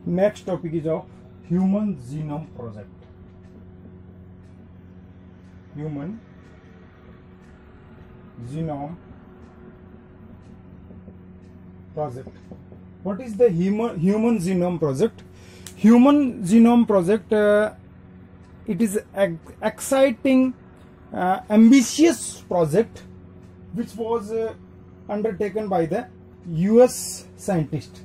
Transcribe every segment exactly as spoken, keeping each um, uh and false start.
Next topic is of Human Genome Project. Human Genome Project. What is the Human Human Genome Project? Human Genome Project. Uh, it is an exciting, uh, ambitious project which was uh, undertaken by the U S scientist.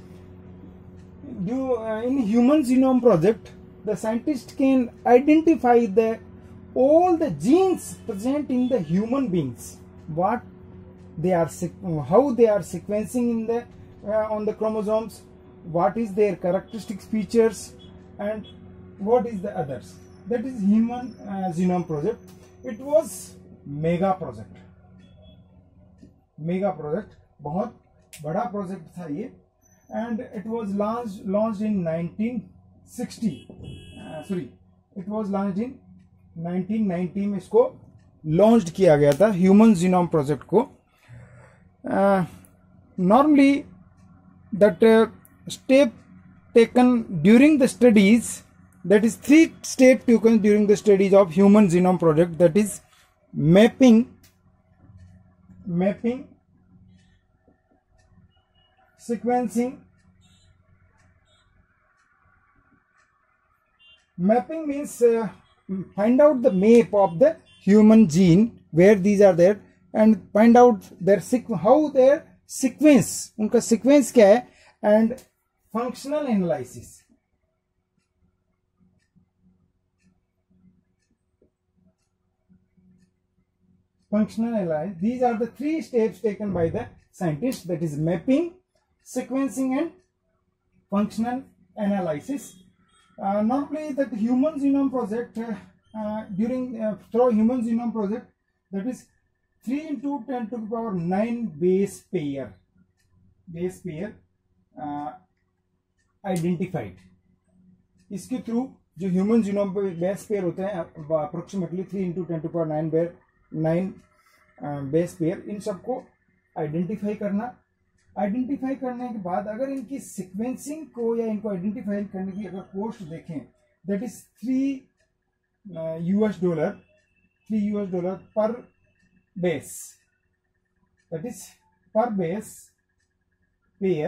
You, uh, in Human Genome Project, the scientist can identify the all the genes present in the human beings, what they are, how they are sequencing in the uh, on the chromosomes, what is their characteristic features, and what is the others. That is Human uh, Genome Project. It was mega project. Mega project, बहुत बड़ा project था ये. And it was launched launched in nineteen sixty. Uh, sorry, it was launched in nineteen ninety में इसको launched किया गया था Human Genome Project को. Uh, normally, that uh, step taken during the studies, that is three steps taken during the studies of Human Genome Project. That is mapping, mapping. Sequencing. Mapping means uh, find out the map of the human gene where these are there and find out their how their sequence, उनका sequence क्या है, and functional analysis. Functional analysis. These are the three steps taken by the scientist. That is mapping, sequencing, and functional analysis. Uh, normally, that Human Genome Project uh, uh, during uh, through Human Genome Project, that is three into ten to the power nine base pair, base pair uh, identified. इसके through जो human genome पे base pair होते हैं approximately three into ten to power nine बेर nine base pair, इन सबको identify करना. Identify करने के बाद अगर इनकी सीक्वेंसिंग को या इनको आइडेंटिफाई करने की अगर कॉस्ट देखें, that is three US dollar three US dollar per base, that is per base pair.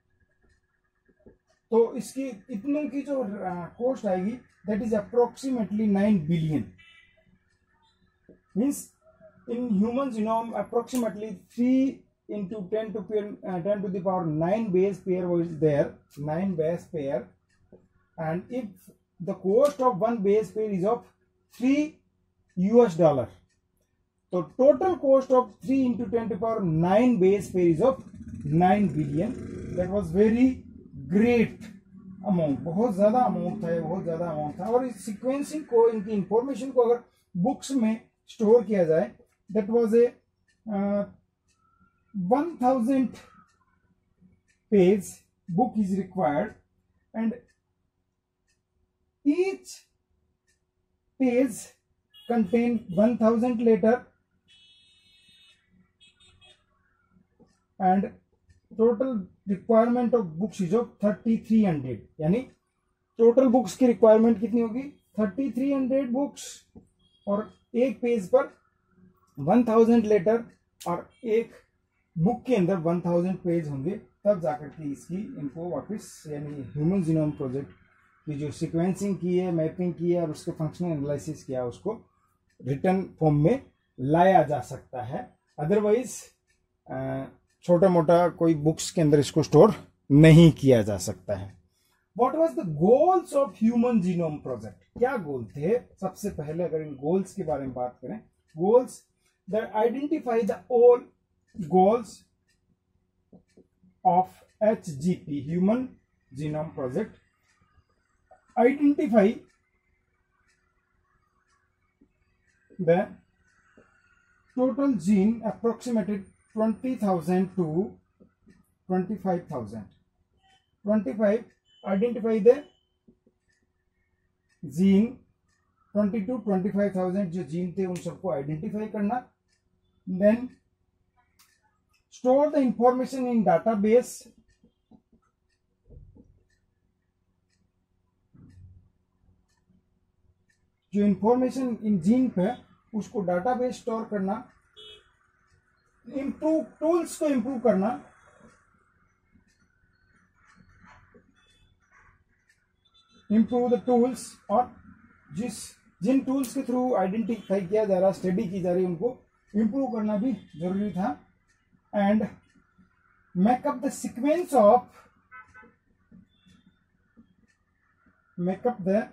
तो इसकी इतनों की जो कॉस्ट आएगी, that is approximately nine billion. Means in human genome approximately three into ten to uh, ten to the power nine base pair was there, nine base pair, and if the cost of one base pair is of three U S dollar, so total cost of three into ten to the power nine base pair is of nine billion. That was very great amount, बहुत ज्यादा amount था, बहुत ज्यादा amount था. और इस sequencing को, इनकी इंफॉर्मेशन को अगर बुक्स में स्टोर किया जाए, that was a uh, one thousand page book is required, and each page contain one thousand letter, and total requirement of books is of thirty-three hundred. यानी total books की requirement कितनी होगी, thirty-three hundred books, और एक page पर one thousand letter, और एक book के अंदर वन थाउजेंड पेज होंगे, तब जाकर के इसकी इनको वापस यानी ह्यूमन जीनोम प्रोजेक्ट की जो सीक्वेंसिंग की है, मैपिंग की है और उसके फंक्शनल एनालिसिस किया, उसको रिटर्न फॉर्म में लाया जा सकता है. अदरवाइज छोटा मोटा कोई बुक्स के अंदर इसको स्टोर नहीं किया जा सकता है. What was the goals of human genome project? क्या गोल थे? सबसे पहले अगर इन गोल्स के बारे में बात करें, goals that identify the all goals of H G P, Human Genome Project. Identify the total gene approximated twenty thousand to twenty-five thousand. twenty-five, identify the gene twenty to twenty-five thousand जो gene थे उन सबको identify करना. Then store the information in database जो information इन gene पे उसको database store करना, इम्प्रूव टूल्स को इम्प्रूव करना, इम्प्रूव द टूल्स, और जिस जिन टूल्स के थ्रू आइडेंटिफाई किया जा रहा, स्टडी की जा रही, उनको इम्प्रूव करना भी जरूरी था। And make up the sequence of make up the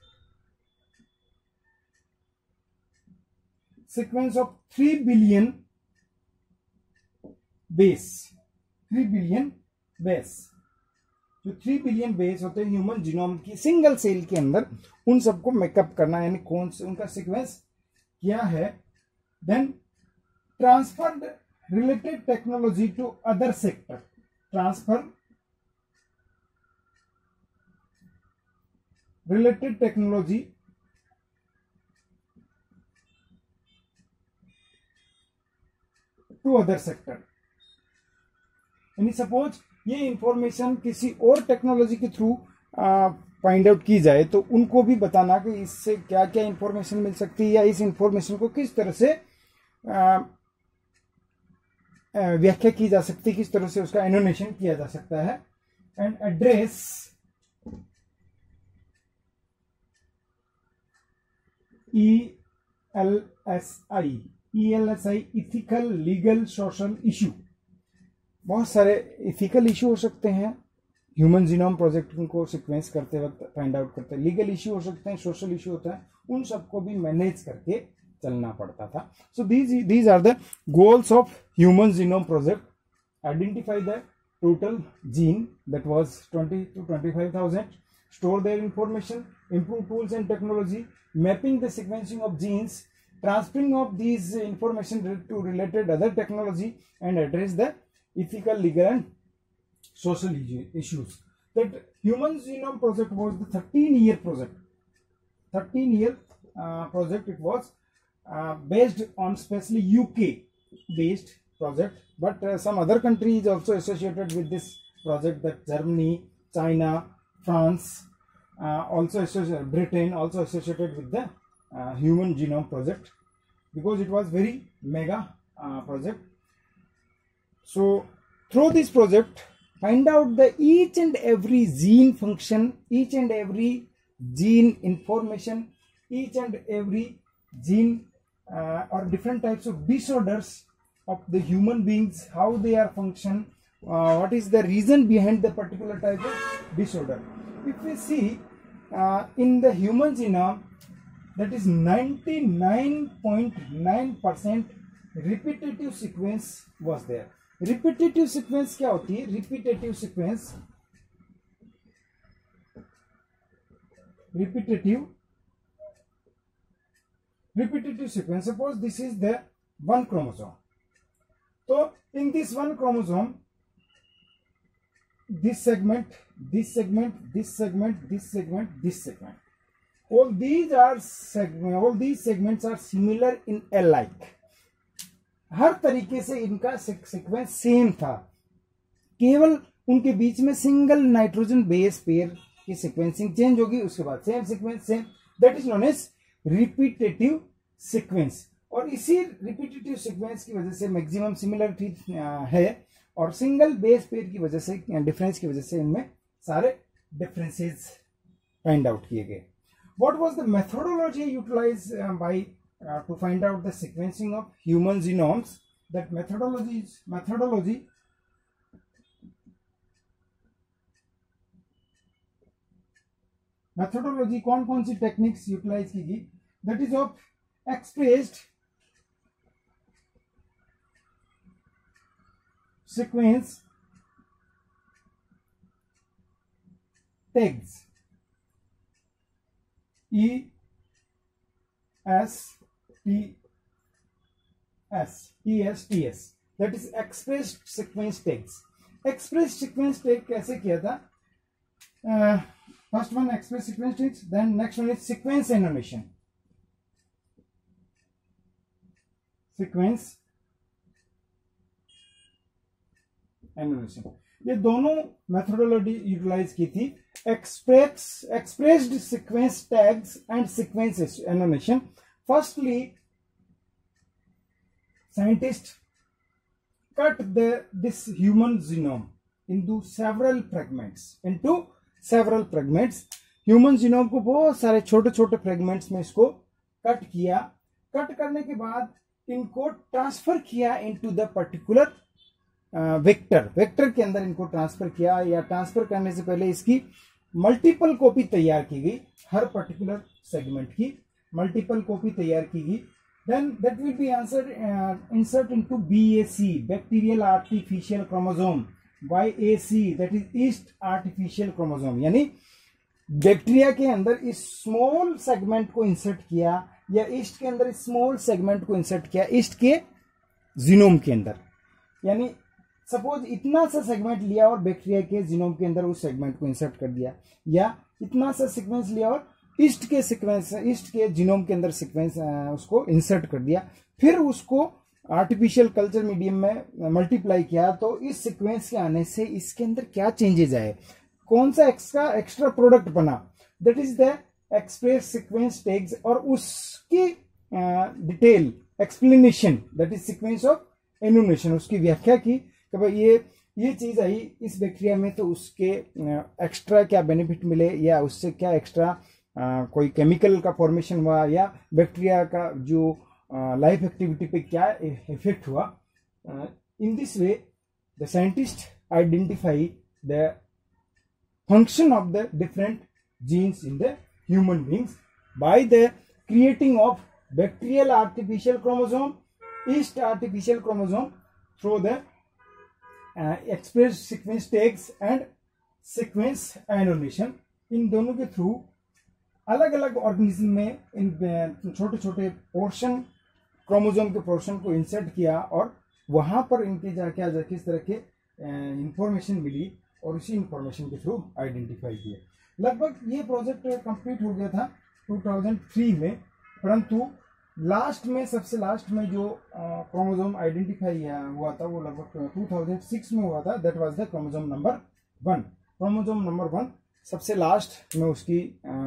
sequence of three billion base three billion base जो थ्री बिलियन बेस होते हैं ह्यूमन जीनोम की सिंगल सेल के अंदर, उन सबको मेकअप करना, यानी कौन से उनका सीक्वेंस क्या है। Then transfer related technology to other sector, transfer related technology to other sector, यानी सपोज ये इंफॉर्मेशन किसी और टेक्नोलॉजी के थ्रू फाइंड आउट की जाए तो उनको भी बताना कि इससे क्या क्या इंफॉर्मेशन मिल सकती है, या इस इंफॉर्मेशन को किस तरह से व्याख्या की जा सकती है, किस तरह से उसका एनोटेशन किया जा सकता है। And address E L S I E L S I ethical, legal, social issue. बहुत सारे इथिकल इशू हो सकते हैं ह्यूमन जीनोम प्रोजेक्ट को सीक्वेंस करते वक्त फाइंड आउट करते हैं, लीगल इशू हो सकते हैं, सोशल इशू होता है, उन सबको भी मैनेज करके चलना पड़ता था। So these these are the goals of human genome project. Identify the total gene that was twenty two twenty five thousand, store their information, improve tools and technology, mapping the sequencing of genes, transferring of these information to related other technology, and address the ethical, legal, and social issues. That Human Genome Project was the thirteen year project. thirteen year uh, project it was, uh, based on especially U K based project, but uh, some other countries also associated with this project, that Germany, China, France, uh, also associated, Britain also associated with the uh, Human Genome Project, because it was very mega uh, project. So through this project, find out the each and every gene function, each and every gene information, each and every gene uh, or different types of disorders of the human beings, how they are function, uh, what is the reason behind the particular type of disorder. If we see uh, in the human genome, that is ninety-nine point nine percent repetitive sequence was there. Repetitive sequence क्या होती है? Repetitive sequence, repetitive repetitive sequence. Suppose this is the one chromosome. So in this one chromosome, this segment, this segment, this segment, this segment, this segment, all these are segment, all these segments are similar in alike. हर तरीके से इनका sequence same था, केवल उनके बीच में single nitrogen base pair की sequencing change होगी, उसके बाद same sequence same, that is known as repetitive sequence. और इसी रिपीटेटिव सीक्वेंस की वजह से मैक्सिमम सिमिलरिटी है, और सिंगल बेस पेयर की वजह से, डिफरेंस की वजह से इनमें सारे डिफरेंसेस फाइंड आउट किए गए। What was the methodology utilize by Uh, to find out the sequencing of human genomes? That methodology is methodology methodology कौन कौन सी टेक्निक्स यूटिलाइज की गई? That is of expressed sequence tags, E S T S E S T S, that is expressed sequence tags. Expressed sequence tag कैसे किया था? uh, first one expressed sequence tags, then next one is sequence annotation. Sequence annotation. ये दोनों methodology utilize की थी, express expressed sequence tags and sequence annotation. Firstly scientists cut the this human genome into several fragments into several fragments. Human genome को बहुत सारे छोटे छोटे fragments में इसको कट किया. कट करने के बाद इनको ट्रांसफर किया into the particular vector. Vector के अंदर इनको ट्रांसफर किया, या ट्रांसफर करने से पहले इसकी मल्टीपल कॉपी तैयार की गई. हर पर्टिकुलर सेगमेंट की मल्टीपल कॉपी तैयार की गई. Then that will be answered uh, insert into B A C, bacterial artificial chromosome. Y A C, that is yeast artificial chromosome. यानी बैक्टीरिया के अंदर इस स्मॉल सेगमेंट को इंसर्ट किया, या ईस्ट के अंदर इस स्मॉल सेगमेंट को इंसर्ट किया ईस्ट के जीनोम के अंदर. यानी सपोज इतना सा सेगमेंट लिया और बैक्टीरिया के जीनोम के अंदर उस सेगमेंट को इंसर्ट कर दिया, या इतना सा सीक्वेंस लिया और ईस्ट के सीक्वेंस ईस्ट के जीनोम के अंदर सीक्वेंस उसको इंसर्ट कर दिया, फिर उसको आर्टिफिशियल कल्चर मीडियम में मल्टीप्लाई किया. तो इस सीक्वेंस के आने से इसके अंदर क्या चेंजेस आए, कौन सा एक्स्ट्रा एक्स्ट्रा प्रोडक्ट बना, that is the express sequence tags. और उसकी detail explanation, that is sequence of annotation, उसकी व्याख्या की कि भाई ये ये चीज आई इस बैक्टीरिया में, तो उसके एक्स्ट्रा क्या बेनिफिट मिले, या उससे क्या एक्स्ट्रा Uh, कोई केमिकल का फॉर्मेशन हुआ, या बैक्टीरिया का जो लाइफ एक्टिविटी पे क्या इफेक्ट हुआ. In this way the scientist identify the function of the different genes in the human beings by the creating of bacterial artificial chromosome, yeast artificial chromosome through the express sequence tags and sequence annotation. इन दोनों के through अलग अलग organism में इन छोटे छोटे portion, chromosome के पोर्शन को इंसर्ट किया, और वहां पर इनके जा क्या जा किस तरह के इंफॉर्मेशन मिली, और उसी इंफॉर्मेशन के थ्रू आइडेंटिफाई किया. लगभग ये प्रोजेक्ट कंप्लीट हो गया था दो हज़ार तीन में, परंतु लास्ट में सबसे लास्ट में जो क्रोमोसोम आइडेंटिफाई हुआ था वो लगभग दो हज़ार छह में हुआ था. That was the chromosome number one. Chromosome number one सबसे लास्ट में उसकी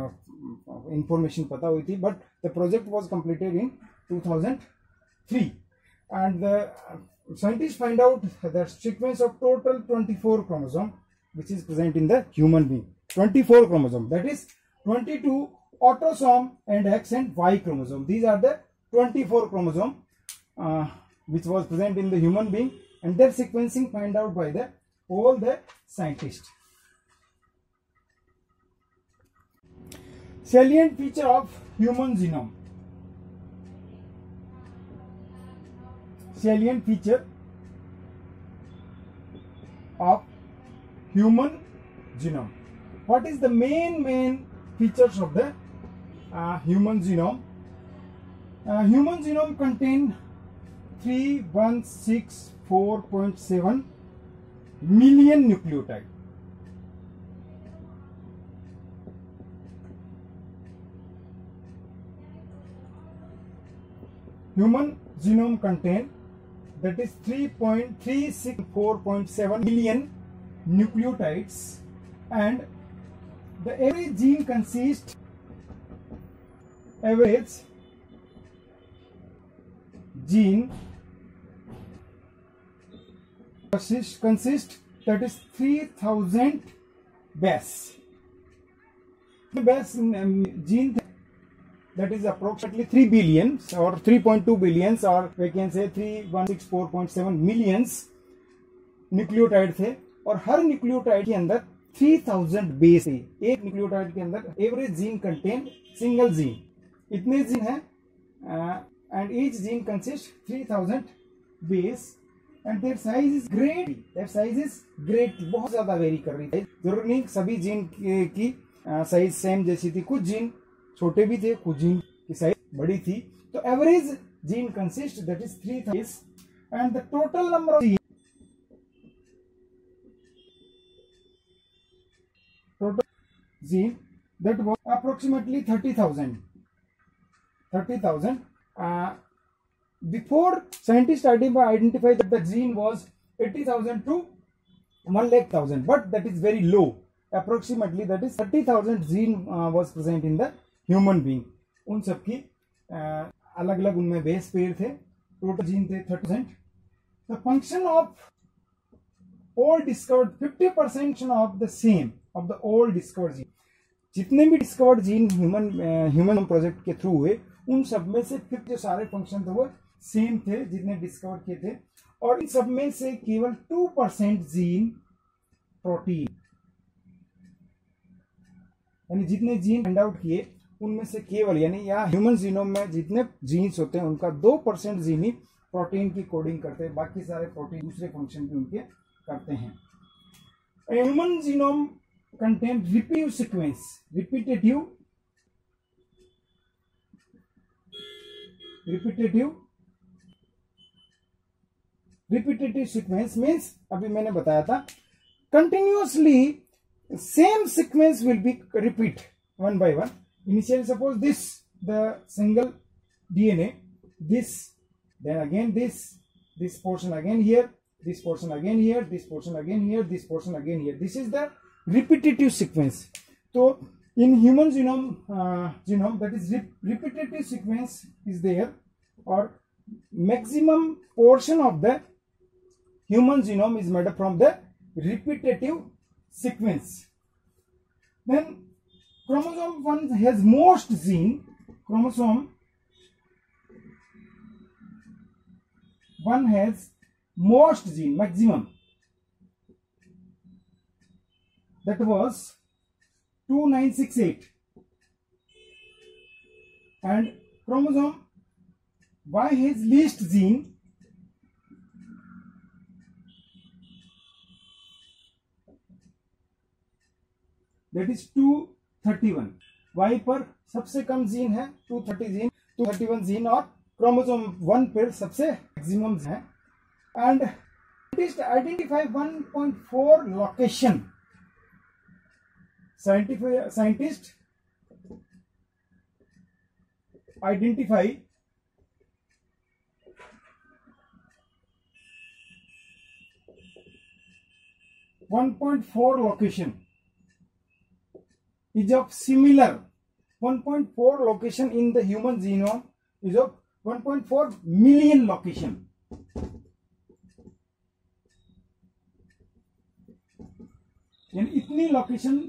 इंफॉर्मेशन पता हुई थी. But the project was completed in दो हज़ार तीन, and the scientist find out the sequence of total twenty-four chromosome which is present in the human being. twenty-four chromosome, that is twenty-two autosome and X and Y chromosome. These are the twenty-four chromosome uh, which was present in the human being, and their sequencing find out by the all the scientists. Salient feature of human genome. Salient feature of human genome. What is the main main features of the uh, human genome? Uh, human genome contain three one six four point seven million nucleotide. Human genome contain, that is three point three six four point seven million nucleotides, and the average gene consists average gene consist, consist that is three thousand base. The base um, gene that is approximately three billion or three point two billions, or we can say three one six four point seven millions nucleotide थे, और हर nucleotide के अंदर three thousand base है. एक nucleotide के अंदर average gene contain single gene, इतने gene है, and each gene consist three thousand बेस, and their size is great. Their size is great, बहुत ज्यादा वेरी कर रही है. जरूरी नहीं सभी जीन की साइज सेम जैसी थी, कुछ जीन छोटे भी थे, कुछ जीन की साइज बड़ी थी. तो average gene consist that is three thousand, and the total number of total gene that was approximately thirty thousand. thirty thousand. Uh, before scientists identified that the gene was eighty thousand to one lakh thousand, but that is very low. Approximately that is thirty thousand gene uh, was present in the human being. उन सबकी अलग अलग उनमें base pair थे, total gene थे thirty thousand. The function of all discovered fifty percent of the same of the all discovered gene. जितने भी discovered gene human human project के थ्रू हुए उन सब में से फिफ्थ जो सारे फंक्शन थे वो सेम थे जितने डिस्कवर किए थे, और इन सब में से केवल टू परसेंट जीन प्रोटीन, यानी जितने जीन फाइंड आउट किए उनमें से केवल, यानी यहाँ ह्यूमन जीनोम में जितने जीन्स होते हैं उनका दो परसेंट जीन ही प्रोटीन की कोडिंग करते हैं, बाकी सारे प्रोटीन दूसरे फंक्शन भी उनके करते हैं. Human genome contain repetitive sequence. Repetitive, repetitive, repetitive sequence means अभी मैंने बताया था continuously same sequence will be repeat one by one. Initially, suppose this the single D N A, this, then again this, this portion again here, this portion again here, this portion again here, this portion again here. This is the repetitive sequence. So in human genome, uh, genome that is rep repetitive sequence is there, or maximum portion of the human genome is made up from the repetitive sequence. Then chromosome one has most gene. Chromosome one has most gene, maximum. That was two nine six eight, and chromosome Y has least gene, that is two thirty-one. Y पर सबसे कम gene है two thirty gene, two thirty-one gene, और chromosome one पर सबसे maximum है. And scientists identify one point four location. Scientific scientists identify one point four location is of similar one point four location in the human genome is of one point four million location. यानी इतनी location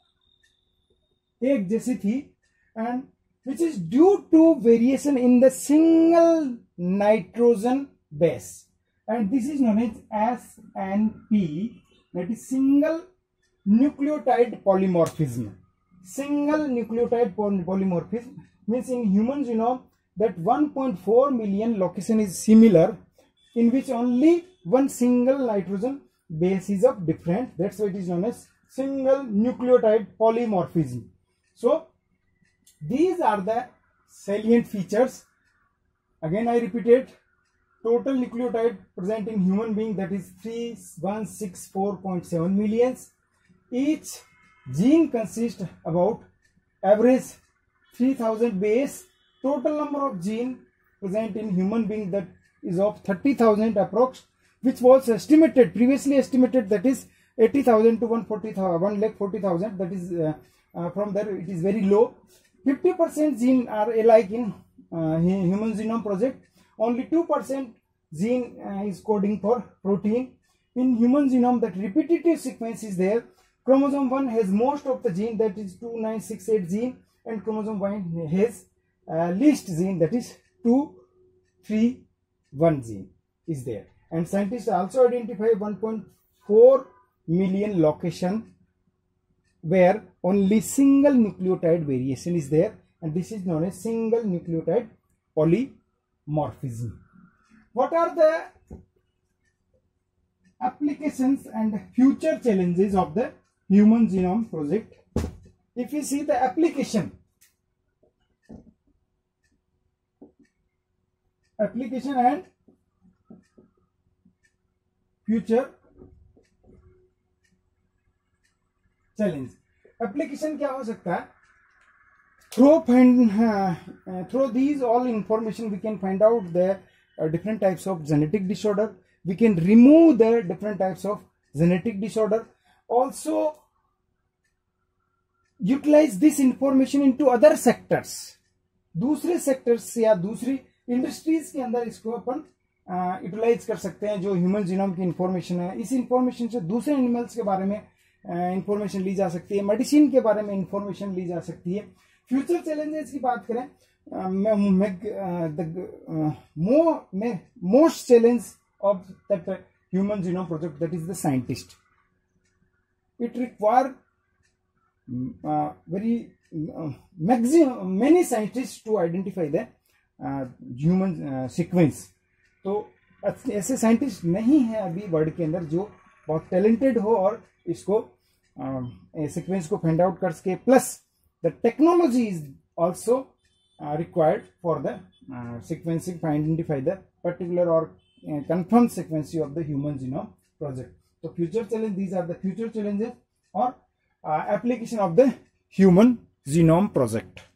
एक जैसी थी, and which is due to variation in the single nitrogen base, and this is known as S N P, that is single nucleotide polymorphism. Single nucleotide polymorphism means in human genome that one point four million location is similar, in which only one single nitrogen base is of different. That's why it is known as single nucleotide polymorphism. So these are the salient features. Again I repeated, total nucleotide present in human being, that is three one six four point seven millions. Each gene consists about average three thousand base. Total number of gene present in human being, that is of thirty thousand approx, which was estimated, previously estimated, that is eighty thousand to one lakh forty thousand. That is uh, uh, from there it is very low. fifty percent gene are alike in uh, human genome project. Only two percent gene uh, is coding for protein. In human genome, that repetitive sequence is there. Chromosome one has most of the gene, that is two nine six eight gene, and chromosome one has uh, least gene, that is two three one gene is there. And scientists also identify one point four million location where only single nucleotide variation is there, and this is known as single nucleotide polymorphism. What are the applications and future challenges of the human genome project? If you see the application, application and future challenge. Application क्या हो सकता है? Through find uh, uh, through these all information we can find out the uh, different types of genetic disorder. We can remove the different types of genetic disorder. Also utilize this information into other sectors. दूसरे sectors या दूसरी industries के अंदर इसको अपन utilise कर सकते हैं. जो ह्यूमन जीनोम की इंफॉर्मेशन है, इस इंफॉर्मेशन से दूसरे एनिमल्स के बारे में इंफॉर्मेशन ली जा सकती है, मेडिसिन के बारे में इंफॉर्मेशन ली जा सकती है. फ्यूचर चैलेंजेस की बात करें, most challenge of that human genome project, that is the scientist. It require very maximum many scientist to identify the human sequence. तो ऐसे साइंटिस्ट नहीं है अभी वर्ल्ड के अंदर जो बहुत टैलेंटेड हो और इसको सीक्वेंस को फाइंड आउट कर सके. Plus the technology is also required for the sequencing to identify the particular और confirm sequence of the human genome project. तो future challenge, these are the future challenges or uh, application of the human genome project.